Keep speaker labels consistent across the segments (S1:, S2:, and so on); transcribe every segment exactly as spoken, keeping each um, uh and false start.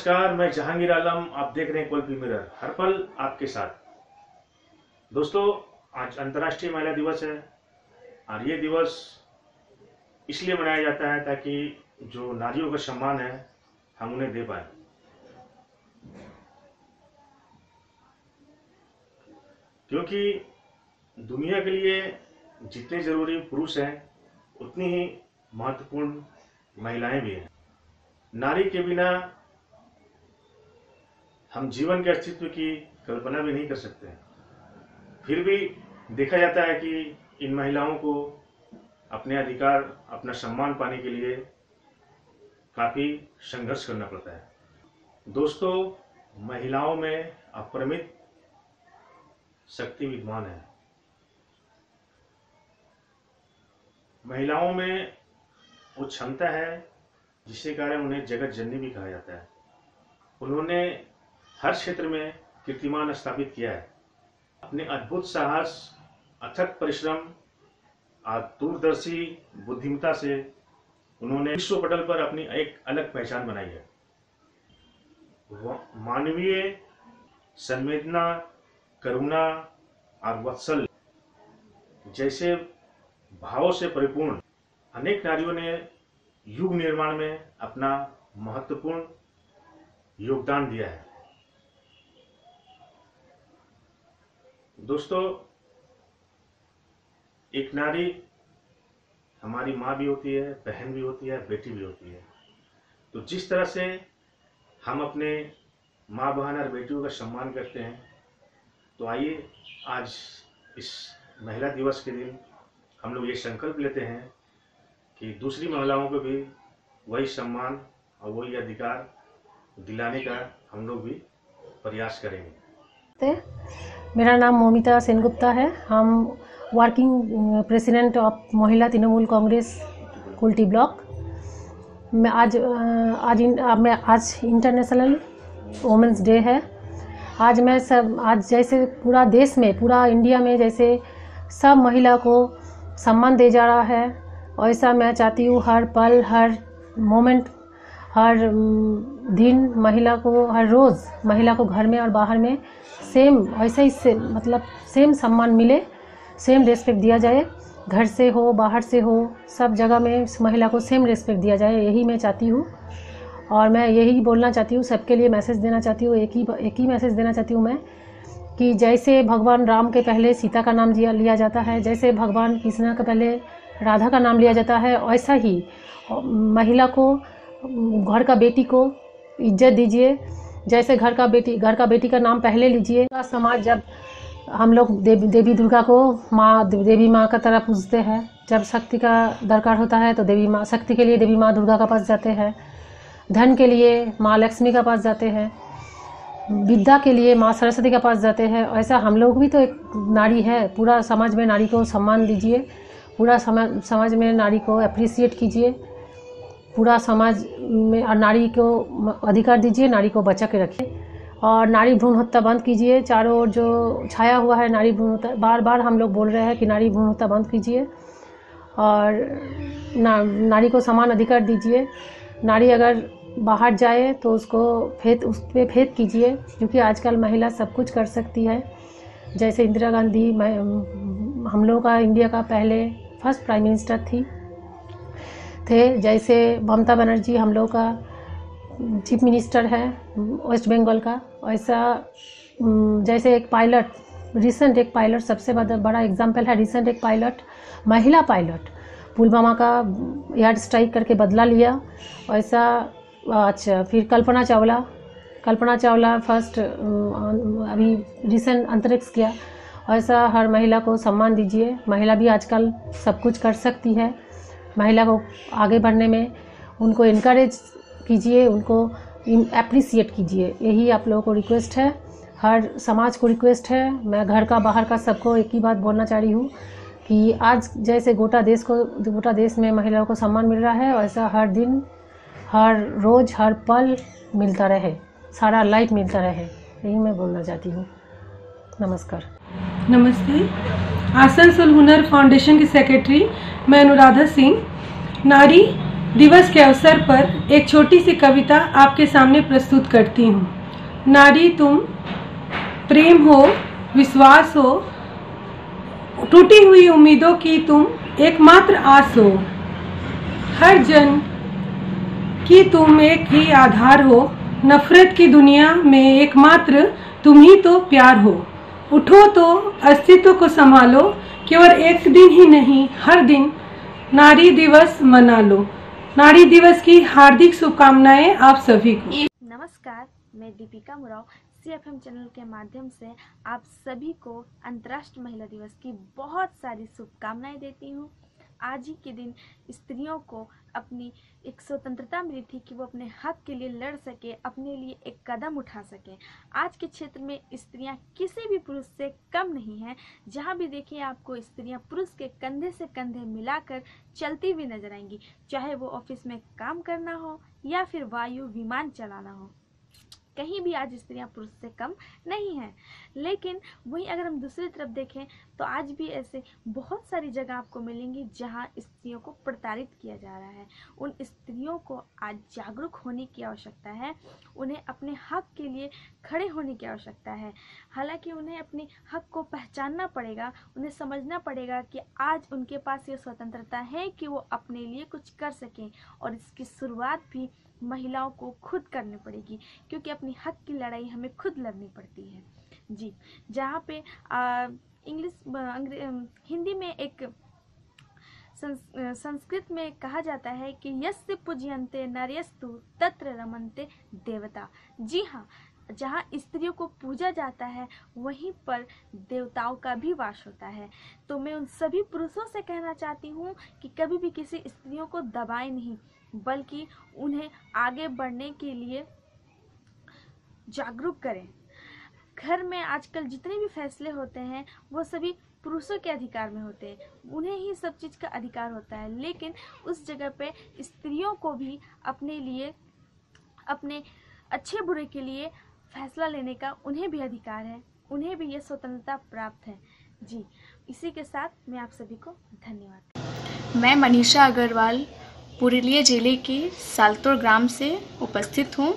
S1: नमस्कार, मैं जहांगीर आलम। आप देख रहे हैं कुल्फी मिरर, हर पल आपके साथ। दोस्तों, आज अंतर्राष्ट्रीय महिला दिवस है और ये दिवस इसलिए मनाया जाता है ताकि जो नारियों का सम्मान है हम उन्हें दे पाए। क्योंकि दुनिया के लिए जितने जरूरी पुरुष हैं उतनी ही महत्वपूर्ण महिलाएं भी हैं। नारी के बिना हम जीवन के अस्तित्व की कल्पना भी नहीं कर सकते। फिर भी देखा जाता है कि इन महिलाओं को अपने अधिकार, अपना सम्मान पाने के लिए काफी संघर्ष करना पड़ता है। दोस्तों, महिलाओं में अपरिमित शक्ति विद्यमान है। महिलाओं में वो क्षमता है जिसके कारण उन्हें जगत जननी भी कहा जाता है। उन्होंने हर क्षेत्र में कीर्तिमान स्थापित किया है। अपने अद्भुत साहस, अथक परिश्रम और दूरदर्शी बुद्धिमत्ता से उन्होंने विश्व पटल पर अपनी एक अलग पहचान बनाई है। मानवीय संवेदना, करुणा और वात्सल्य जैसे भावों से परिपूर्ण अनेक नारियों ने युग निर्माण में अपना महत्वपूर्ण योगदान दिया है। दोस्तों, एक नारी हमारी माँ भी होती है, बहन भी होती है, बेटी भी होती है। तो जिस तरह से हम अपने माँ, बहन और बेटियों का सम्मान करते हैं, तो आइए आज इस महिला दिवस के दिन हम लोग ये संकल्प लेते हैं कि दूसरी महिलाओं को भी वही सम्मान और वही अधिकार दिलाने का हम लोग भी प्रयास करेंगे।
S2: मेरा नाम मोमिता सेनगुप्ता है। हम वर्किंग प्रेसिडेंट ऑफ महिला तृणमूल कांग्रेस कुल्टी ब्लॉक। मैं आज आज मैं आज इंटरनेशनल वुमेंस डे है। आज मैं सब आज जैसे पूरा देश में, पूरा इंडिया में जैसे सब महिला को सम्मान दे जा रहा है, वैसा मैं चाहती हूँ हर पल, हर मोमेंट, हर दिन महिला को, हर रोज़ महिला को घर में और बाहर में सेम वैसे ही से मतलब सेम सम्मान मिले, सेम रेस्पेक्ट दिया जाए। घर से हो, बाहर से हो, सब जगह में महिला को सेम रेस्पेक्ट दिया जाए, यही मैं चाहती हूँ। और मैं यही बोलना चाहती हूँ, सबके लिए मैसेज देना चाहती हूँ। एक ही एक ही मैसेज देना चाहती हूँ मैं कि जैसे भगवान राम के पहले सीता का नाम लिया जाता है, जैसे भगवान कृष्ण के पहले राधा का नाम लिया जाता है, वैसा ही महिला को, घर का बेटी को इज्जत दीजिए। जैसे घर का बेटी घर का बेटी का नाम पहले लीजिए। समाज जब हम लोग देवी देवी दुर्गा को माँ देवी माँ का तरह पूजते हैं, जब शक्ति का दरकार होता है तो देवी माँ, शक्ति के लिए देवी माँ दुर्गा का पास जाते हैं, धन के लिए माँ लक्ष्मी का पास जाते हैं, विद्या के लिए माँ सरस्वती का पास जाते हैं। ऐसा हम लोग भी तो एक नारी है। पूरा समाज में नारी को सम्मान दीजिए, पूरा समाज समाज में नारी को अप्रिसिएट कीजिए, पूरा समाज में और नारी को अधिकार दीजिए, नारी को बचा के रखिए और नारी भ्रूण हत्या बंद कीजिए। चारों ओर जो छाया हुआ है नारी भ्रूण हत्या, बार बार हम लोग बोल रहे हैं कि नारी भ्रूण हत्या बंद कीजिए और ना, नारी को समान अधिकार दीजिए। नारी अगर बाहर जाए तो उसको फेत उस पर फेत कीजिए, क्योंकि आजकल महिला सब कुछ कर सकती है। जैसे इंदिरा गांधी हम लोगों का इंडिया का पहले फर्स्ट प्राइम मिनिस्टर थी थे, जैसे ममता बनर्जी हम लोग का चीफ मिनिस्टर है वेस्ट बंगाल का, वैसा जैसे एक पायलट, रिसेंट एक पायलट सबसे बड़ा एग्जाम्पल है। रिसेंट एक पायलट, महिला पायलट पुलवामा का एयर स्ट्राइक करके बदला लिया, वैसा। अच्छा, फिर कल्पना चावला कल्पना चावला फर्स्ट अभी रिसेंट अंतरिक्ष किया। ऐसा हर महिला को सम्मान दीजिए। महिला भी आजकल सब कुछ कर सकती है। महिला को आगे बढ़ने में उनको इनकरेज कीजिए, उनको अप्रिसिएट कीजिए, यही आप लोगों को रिक्वेस्ट है, हर समाज को रिक्वेस्ट है। मैं घर का, बाहर का सबको एक ही बात बोलना चाह रही हूँ कि आज जैसे गोटा देश को गोटा देश में महिलाओं को सम्मान मिल रहा है, वैसा हर दिन, हर रोज़, हर पल मिलता रहे, सारा लाइफ मिलता रहे, यही मैं बोलना चाहती हूँ। नमस्कार।
S3: नमस्ते। आसनसोल हुनर फाउंडेशन की सेक्रेटरी मैं अनुराधा सिंह। नारी दिवस के अवसर पर एक छोटी सी कविता आपके सामने प्रस्तुत करती हूँ। नारी तुम, प्रेम हो, विश्वास हो, टूटी हुई उम्मीदों की तुम एकमात्र आस हो, हर जन की तुम एक ही आधार हो, नफरत की दुनिया में एकमात्र तुम ही तो प्यार हो। उठो तो अस्तित्व को संभालो, केवल एक दिन ही नहीं हर दिन नारी दिवस मना लो। नारी दिवस की हार्दिक शुभकामनाएं आप सभी को।
S4: नमस्कार, मैं Deepika Murav C F M channel के माध्यम से आप सभी को अंतर्राष्ट्रीय महिला दिवस की बहुत सारी शुभकामनाएं देती हूँ। आज ही के दिन स्त्रियों को अपनी एक स्वतंत्रता मिली थी कि वो अपने हक के लिए लड़ सके, अपने लिए एक कदम उठा सके। आज के क्षेत्र में स्त्रियां किसी भी पुरुष से कम नहीं हैं। जहां भी देखिए आपको स्त्रियां पुरुष के कंधे से कंधे मिलाकर चलती हुई नजर आएंगी, चाहे वो ऑफिस में काम करना हो या फिर वायु विमान चलाना हो। कहीं भी आज स्त्रियां पुरुष से कम नहीं हैं। लेकिन वहीं अगर हम दूसरी तरफ देखें तो आज भी ऐसे बहुत सारी जगह आपको मिलेंगी जहां स्त्रियों को प्रताड़ित किया जा रहा है। उन स्त्रियों को आज जागरूक होने की आवश्यकता है, उन्हें अपने हक के लिए खड़े होने की आवश्यकता है। हालांकि उन्हें अपने हक को पहचानना पड़ेगा, उन्हें समझना पड़ेगा कि आज उनके पास ये स्वतंत्रता है कि वो अपने लिए कुछ कर सकें, और इसकी शुरुआत भी महिलाओं को खुद करनी पड़ेगी, क्योंकि अपनी हक की लड़ाई हमें खुद लड़नी पड़ती है। जी, जहाँ पे इंग्लिश हिंदी में एक संस्कृत में कहा जाता है कि यस्य पूज्यन्ते नार्यस्तु तत्र रमन्ते देवता। जी हाँ, जहाँ स्त्रियों को पूजा जाता है वहीं पर देवताओं का भी वास होता है। तो मैं उन सभी पुरुषों से कहना चाहती हूँ कि कभी भी किसी स्त्रियों को दबाएं नहीं, बल्कि उन्हें आगे बढ़ने के लिए जागरूक करें। घर में आजकल जितने भी फैसले होते हैं वो सभी पुरुषों के अधिकार में होते हैं, उन्हें ही सब चीज़ का अधिकार होता है। लेकिन उस जगह पे स्त्रियों को भी अपने लिए, अपने अच्छे बुरे के लिए फैसला लेने का उन्हें भी अधिकार है, उन्हें भी ये स्वतंत्रता प्राप्त है। जी, इसी के साथ मैं आप सभी को धन्यवाद।
S5: मैं मनीषा अग्रवाल पुरुलिया जिले के सालतोड़ ग्राम से उपस्थित हूँ।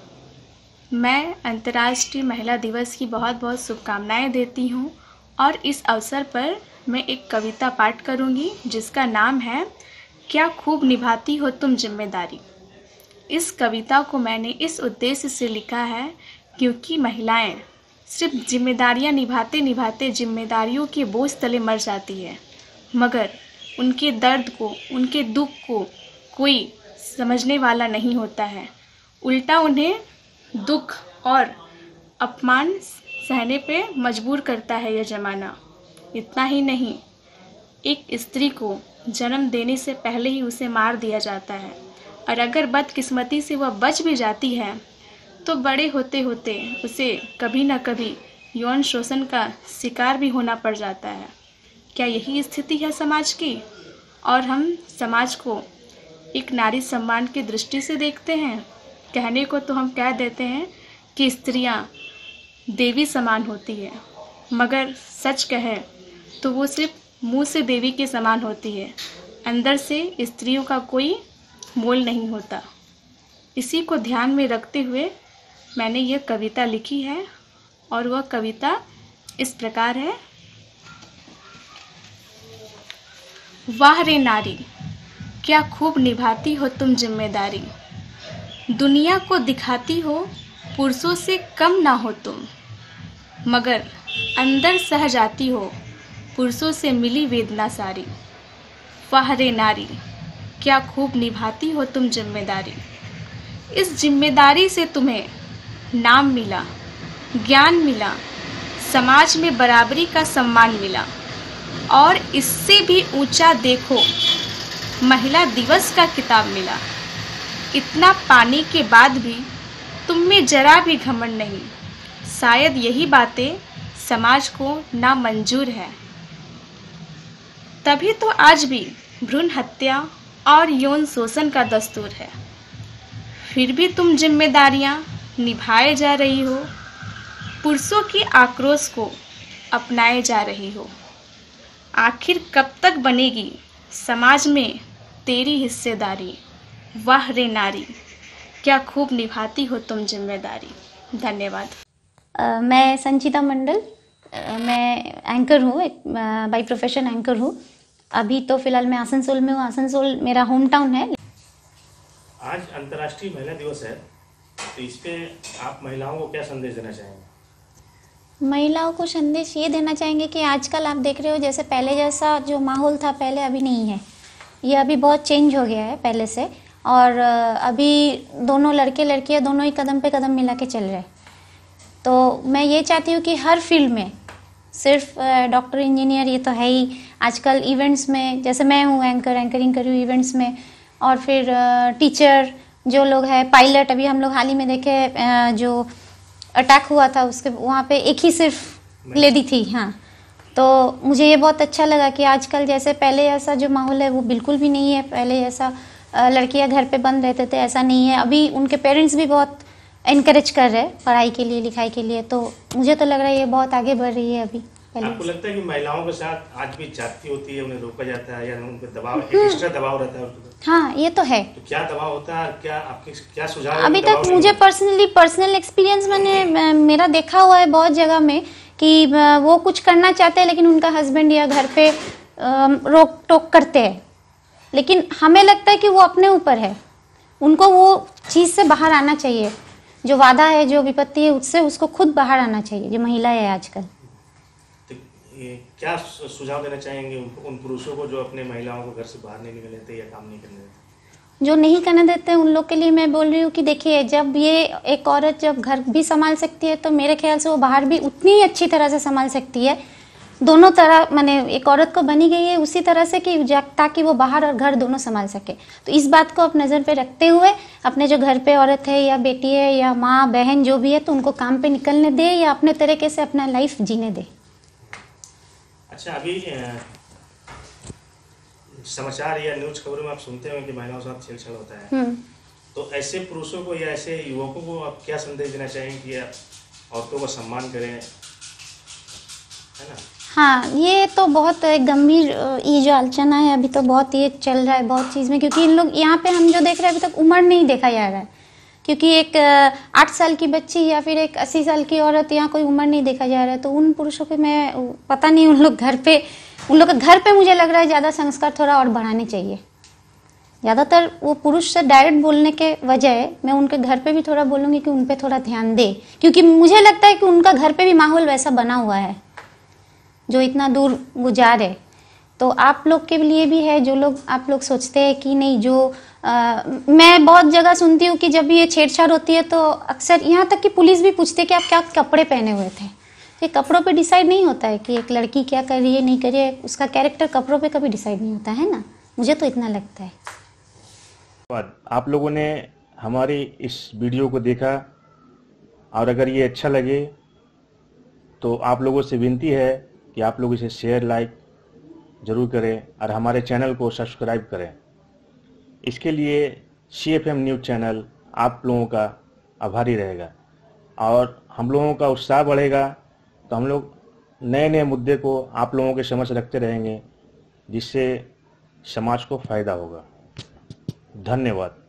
S5: मैं अंतर्राष्ट्रीय महिला दिवस की बहुत बहुत शुभकामनाएं देती हूँ, और इस अवसर पर मैं एक कविता पाठ करूँगी जिसका नाम है क्या खूब निभाती हो तुम जिम्मेदारी। इस कविता को मैंने इस उद्देश्य से लिखा है क्योंकि महिलाएं सिर्फ जिम्मेदारियां निभाते निभाते जिम्मेदारियों के बोझ तले मर जाती है, मगर उनके दर्द को, उनके दुख को कोई समझने वाला नहीं होता है। उल्टा उन्हें दुख और अपमान सहने पे मजबूर करता है यह ज़माना। इतना ही नहीं, एक स्त्री को जन्म देने से पहले ही उसे मार दिया जाता है, और अगर बदकिस्मती से वह बच भी जाती है तो बड़े होते होते उसे कभी न कभी यौन शोषण का शिकार भी होना पड़ जाता है। क्या यही स्थिति है समाज की? और हम समाज को एक नारी सम्मान की दृष्टि से देखते हैं। कहने को तो हम कह देते हैं कि स्त्रियां देवी समान होती है, मगर सच कहे तो वो सिर्फ मुंह से देवी के समान होती है, अंदर से स्त्रियों का कोई मोल नहीं होता। इसी को ध्यान में रखते हुए मैंने यह कविता लिखी है, और वह कविता इस प्रकार है। वाह रे नारी, क्या खूब निभाती हो तुम जिम्मेदारी। दुनिया को दिखाती हो पुरुषों से कम ना हो तुम, मगर अंदर सह जाती हो पुरुषों से मिली वेदना सारी। वाह रे नारी, क्या खूब निभाती हो तुम जिम्मेदारी। इस जिम्मेदारी से तुम्हें नाम मिला, ज्ञान मिला, समाज में बराबरी का सम्मान मिला, और इससे भी ऊंचा देखो महिला दिवस का किताब मिला। इतना पाने के बाद भी तुम में जरा भी घमंड नहीं, शायद यही बातें समाज को नामंजूर है। तभी तो आज भी भ्रूण हत्या और यौन शोषण का दस्तूर है। फिर भी तुम जिम्मेदारियां निभाए जा रही हो, पुरुषों की आक्रोश को अपनाए जा रही हो। आखिर कब तक बनेगी समाज में तेरी हिस्सेदारी। वाह रे नारी, क्या खूब निभाती हो तुम जिम्मेदारी। धन्यवाद।
S6: Uh, मैं संचिता मंडल, uh, मैं एंकर हूँ, एक बाई प्रोफेशन एंकर हूँ। अभी तो फ़िलहाल मैं आसनसोल में हूँ, आसनसोल मेरा होम टाउन है।
S1: आज अंतर्राष्ट्रीय महिला दिवस है, तो इस पे आप महिलाओं को क्या संदेश देना चाहेंगे?
S6: महिलाओं को संदेश ये देना चाहेंगे कि आजकल आप देख रहे हो जैसे पहले जैसा जो माहौल था पहले अभी नहीं है, ये अभी बहुत चेंज हो गया है पहले से। और अभी दोनों लड़के लड़कियां दोनों ही कदम पे कदम मिला के चल रहे हैं। तो मैं ये चाहती हूँ कि हर फील्ड में, सिर्फ डॉक्टर इंजीनियर ये तो है ही, आजकल इवेंट्स में जैसे मैं हूँ एंकर एंकरिंग करी हूँ इवेंट्स में, और फिर टीचर जो लोग हैं, पायलट, अभी हम लोग हाल ही में देखे जो अटैक हुआ था उसके वहाँ पे एक ही सिर्फ लेडी थी। हाँ, तो मुझे ये बहुत अच्छा लगा कि आजकल जैसे पहले ऐसा जो माहौल है वो बिल्कुल भी नहीं है। पहले ऐसा लड़कियां घर पे बंद रहते थे, ऐसा नहीं है। अभी उनके पेरेंट्स भी बहुत इनकरेज कर रहे हैं पढ़ाई के लिए, लिखाई के लिए। तो मुझे तो लग रहा है ये बहुत आगे बढ़ रही है अभी पहले।
S1: आपको लगता है कि महिलाओं के साथ आज भी जाति होती है, उन्हें रोका जाता है या उन पे दबाव, एक्स्ट्रा दबाव रहता है?
S6: हाँ, ये तो है।
S1: तो क्या दबाव होता है, क्या आपके क्या सुझाव?
S6: अभी तक मुझे पर्सनली पर्सनल एक्सपीरियंस मैंने मेरा देखा हुआ है बहुत जगह में कि वो कुछ करना चाहते हैं लेकिन उनका हस्बैंड या घर पे रोक टोक करते हैं। लेकिन हमें लगता है कि वो अपने ऊपर है, उनको वो चीज़ से बाहर आना चाहिए। जो वादा है, जो विपत्ति है, उससे उसको खुद बाहर आना चाहिए, जो महिला है आजकल।
S1: तो क्या सुझाव देना चाहेंगे उन पुरुषों को जो अपने महिलाओं को घर से बाहर नहीं निकलने देते या काम नहीं करने देते?
S6: जो नहीं करने देते उन लोग के लिए मैं बोल रही हूँ कि देखिए, जब ये एक औरत जब घर भी संभाल सकती है तो मेरे ख्याल से वो बाहर भी उतनी ही अच्छी तरह से संभाल सकती है। दोनों तरह, माने एक औरत को बनी गई है उसी तरह से कि ताकि वो बाहर और घर दोनों संभाल सके। तो इस बात को आप नज़र पे रखते हुए अपने जो घर पे औरत है या बेटी है या माँ बहन जो भी है, तो उनको काम पे निकलने दे या अपने तरीके से अपना लाइफ जीने दे।
S1: अच्छा, अभी समाचार या न्यूज खबरों में आप सुनते हैं कि महिलाओं के साथ छेड़छाड़ होता है, तो ऐसे पुरुषों को या ऐसे युवकों को आप क्या संदेश देना चाहेंगे कि औरतों को सम्मान करें, है ना?
S6: हाँ, ये तो बहुत गंभीर, ये जो आलोचना है अभी तो बहुत ये चल रहा है बहुत चीज़ में, क्योंकि इन लोग यहाँ पे हम जो देख रहे हैं अभी तक उम्र नहीं देखा जा रहा है। क्योंकि एक आठ साल की बच्ची या फिर एक अस्सी साल की औरत, यहाँ कोई उम्र नहीं देखा जा रहा है। तो उन पुरुषों के मैं पता नहीं, उन लोग घर पे उन लोग के घर पे मुझे लग रहा है ज़्यादा संस्कार थोड़ा और बढ़ाने चाहिए। ज़्यादातर वो पुरुष से डायरेक्ट बोलने के बजाय मैं उनके घर पे भी थोड़ा बोलूँगी कि उन पे थोड़ा ध्यान दे, क्योंकि मुझे लगता है कि उनका घर पे भी माहौल वैसा बना हुआ है जो इतना दूर गुजार है। तो आप लोग के लिए भी है, जो लोग आप लोग सोचते हैं कि नहीं, जो आ, मैं बहुत जगह सुनती हूँ कि जब भी ये छेड़छाड़ होती है तो अक्सर यहाँ तक कि पुलिस भी पूछती है कि आप क्या कपड़े पहने हुए थे। ये कपड़ों पे डिसाइड नहीं होता है कि एक लड़की क्या कर रही है नहीं कर रही है, उसका कैरेक्टर कपड़ों पे कभी डिसाइड नहीं होता है ना, मुझे तो इतना लगता है।
S1: आप लोगों ने हमारी इस वीडियो को देखा और अगर ये अच्छा लगे तो आप लोगों से विनती है कि आप लोग इसे शेयर लाइक ज़रूर करें और हमारे चैनल को सब्सक्राइब करें। इसके लिए C F M news channel आप लोगों का आभारी रहेगा और हम लोगों का उत्साह बढ़ेगा, तो हम लोग नए नए मुद्दे को आप लोगों के समक्ष रखते रहेंगे जिससे समाज को फ़ायदा होगा। धन्यवाद।